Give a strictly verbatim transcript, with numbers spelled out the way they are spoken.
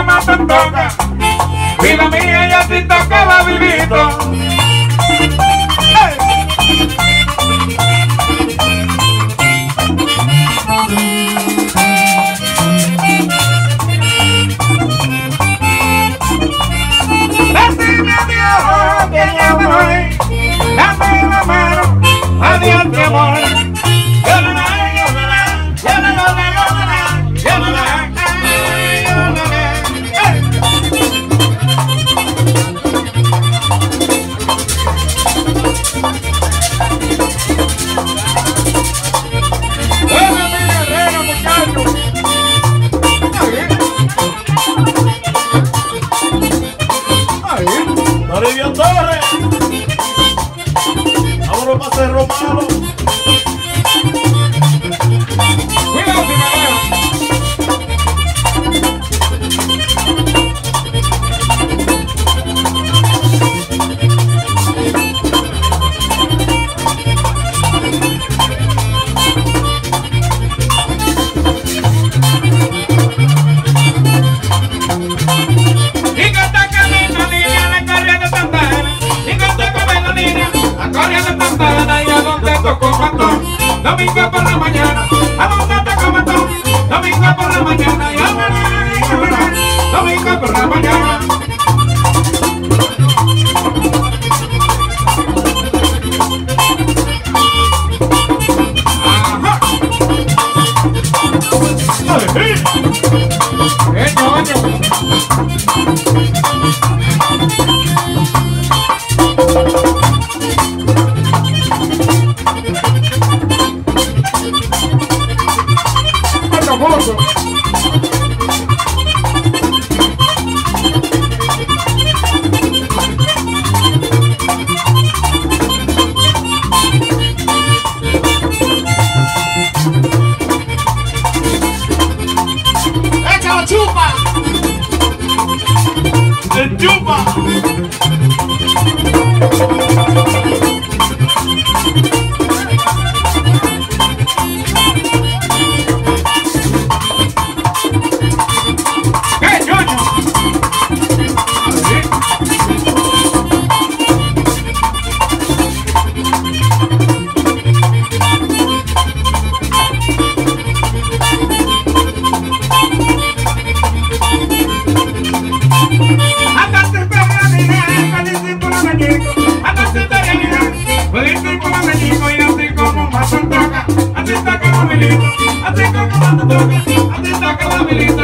más te toca. Vida mía, ya te tocaba vivito. Decime adiós, que ya me voy. Dame la mano, adiós mi amor. Ahora para Cerro Malo. Cuidado si me veo. Y que está camino niña, la corriente de Santana. Y que está comiendo niña, la corriente de Santana. Y a donde tocó matón, domingo por la mañana. A donde tocó matón, domingo por la mañana. Y a mañana, domingo por la mañana. Ajá. ¡Qué ñoño! ¡Échalo, chupa! ¡Se chupa! ¡Qué ñoño! Así está que la milito, así como la toca, así está que la milito.